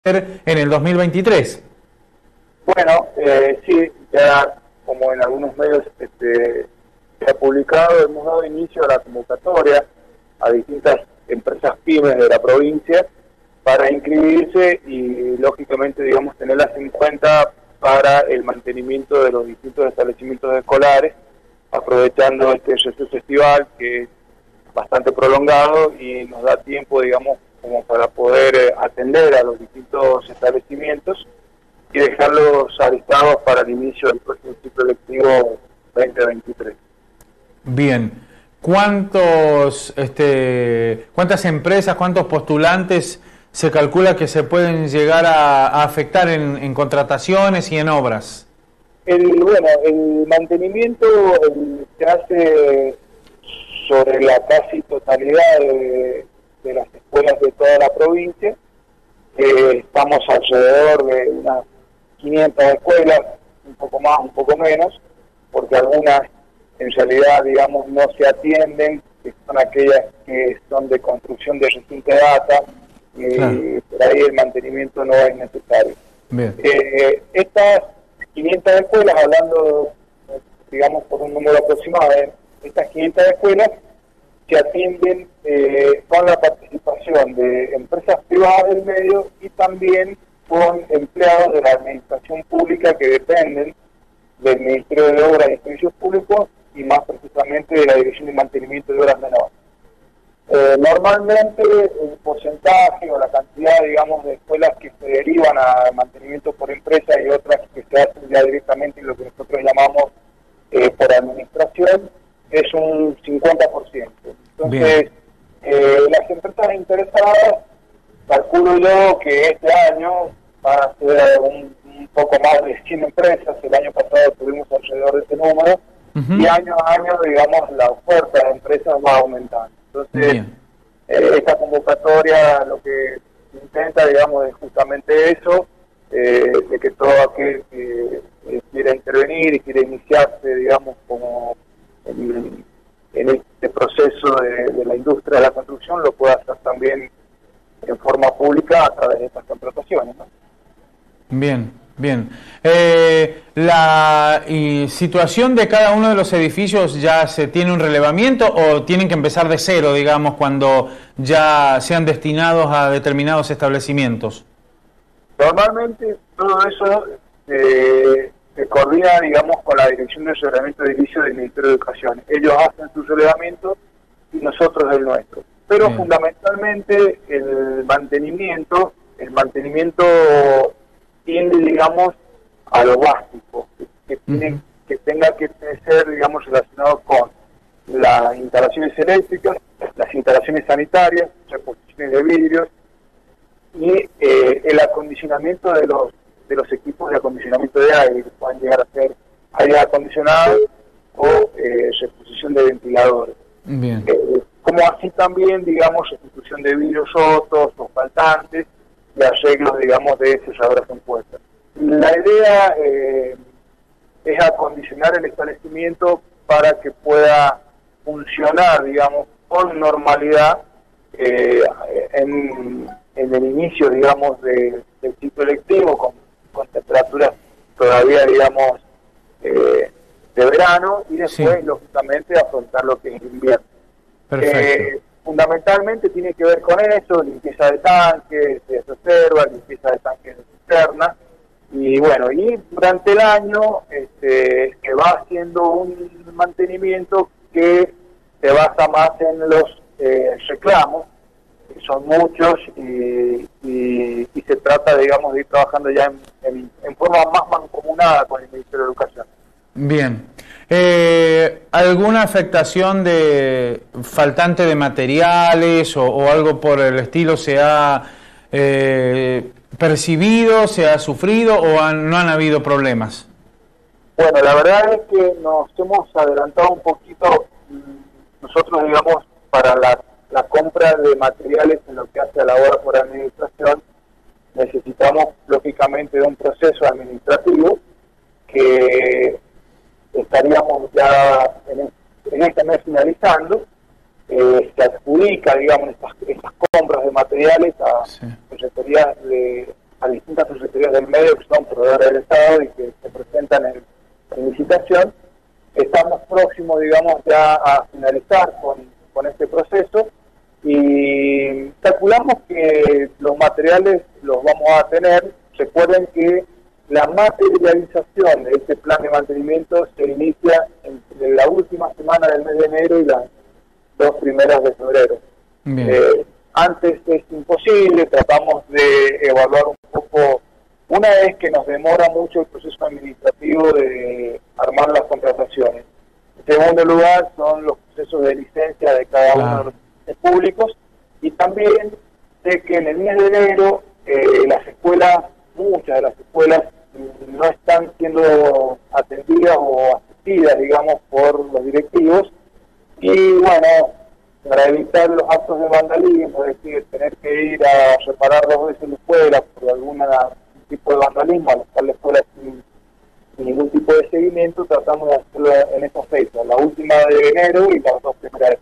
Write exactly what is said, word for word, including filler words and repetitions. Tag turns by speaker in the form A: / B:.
A: en el dos mil veintitrés.
B: Bueno, eh, sí, ya como en algunos medios este, se ha publicado, hemos dado inicio a la convocatoria a distintas empresas pymes de la provincia para inscribirse y lógicamente, digamos, tenerlas en cuenta para el mantenimiento de los distintos establecimientos escolares, aprovechando este receso estival que es bastante prolongado y nos da tiempo, digamos, como para poder eh, atender a los distintos establecimientos y dejarlos alistados para el inicio del próximo ciclo lectivo veinte veintitrés.
A: Bien, ¿cuántos, este, cuántas empresas, cuántos postulantes se calcula que se pueden llegar a, a afectar en, en contrataciones y en obras?
B: El, bueno, el mantenimiento el, se hace sobre la casi totalidad de, de las escuelas de toda la provincia. Eh, estamos alrededor de unas quinientas escuelas, un poco más, un poco menos, porque algunas en realidad, digamos, no se atienden, que son aquellas que son de construcción de reciente data, y claro, por ahí el mantenimiento no es necesario.
A: Bien.
B: Eh, estas quinientas escuelas, hablando, digamos, por un número aproximado, ¿eh? Estas quinientas escuelas se atienden eh, con la participación de empresas privadas del medio y también con empleados de la administración pública que dependen del Ministerio de Obras y Servicios Públicos y más precisamente de la Dirección de Mantenimiento de Obras Menores. Eh, normalmente el porcentaje o la cantidad, digamos, de escuelas que se derivan a mantenimiento por empresa y otras que se hacen ya directamente en lo que nosotros llamamos eh, por administración es un cincuenta por ciento. Entonces, eh, las empresas interesadas, calculo yo que este año va a ser un, un poco más de cien empresas. El año pasado tuvimos alrededor de ese número, uh-huh, y año a año, digamos, la oferta de empresas va aumentando. Entonces, eh, esta convocatoria lo que intenta, digamos, es justamente eso, eh, de que todo aquel que eh, quiera intervenir y quiera iniciarse, digamos, como en, en este proceso de, de la industria de la construcción, lo pueda hacer también en forma pública a través de estas contrataciones, ¿no?
A: Bien, bien. Eh, ¿La y situación de cada uno de los edificios ya se tiene un relevamiento o tienen que empezar de cero, digamos, cuando ya sean destinados a determinados establecimientos?
B: Normalmente todo eso eh, se coordina, digamos, con la Dirección de Relevamiento de Edilicios del Ministerio de Educación. Ellos hacen su relevamiento y nosotros el nuestro. Pero bien, fundamentalmente el mantenimiento, el mantenimiento tiende, digamos, a lo básico, que, que, tiene, uh-huh, que tenga que ser, digamos, relacionado con las instalaciones eléctricas, las instalaciones sanitarias, reposiciones de vidrios y eh, el acondicionamiento de los de los equipos de acondicionamiento de aire, que puedan llegar a ser aire acondicionado o eh, reposición de ventiladores.
A: Bien.
B: Eh, como así también, digamos, sustitución de vidrios rotos o faltantes y arreglos, digamos, de selladoras compuestas. La idea eh, es acondicionar el establecimiento para que pueda funcionar, digamos, con normalidad eh, en, en el inicio, digamos, de, del ciclo lectivo, con, con temperaturas todavía, digamos, eh, de verano, y después, sí, lógicamente, afrontar lo que es el invierno.
A: Perfecto.
B: Eh, fundamentalmente tiene que ver con eso, limpieza de tanques de reserva, limpieza de tanques de cisterna, y bueno, y durante el año este, se va haciendo un mantenimiento que se basa más en los eh, reclamos, que son muchos, y, y, y se trata, digamos, de ir trabajando ya en, en, en forma más mancomunada con el Ministerio de Educación.
A: Bien. Eh, ¿Alguna afectación de faltante de materiales o, o algo por el estilo se ha eh, percibido, se ha sufrido o han, no han habido problemas?
B: Bueno, la verdad es que nos hemos adelantado un poquito nosotros, digamos, para la, la compra de materiales en lo que hace a la obra por administración. Necesitamos, lógicamente, de un proceso administrativo que estaríamos ya en, en este mes finalizando. Eh, se adjudica, digamos, estas, estas compras de materiales a sí. secretarías de, proveedores del medio, que son proveedores del Estado y que se presentan en, en licitación. Estamos próximos, digamos, ya a finalizar con, con este proceso y calculamos que los materiales los vamos a tener. Recuerden que la materialización de este plan de mantenimiento se inicia entre la última semana del mes de enero y las dos primeras de febrero. Eh, antes es imposible, tratamos de evaluar un poco, una vez que nos demora mucho el proceso administrativo de armar las contrataciones. En segundo lugar, son los procesos de licencia de cada uno de los entes públicos, y también sé que en el mes de enero eh, las escuelas, muchas de las escuelas no están siendo atendidas o asistidas, digamos, por los directivos, y bueno, para evitar los actos de vandalismo, es decir, tener que ir a reparar dos veces la escuela por algún tipo de vandalismo, a lo cual la escuela sin, sin ningún tipo de seguimiento, tratamos de hacerlo en estas fechas, la última de enero y las dos primeras de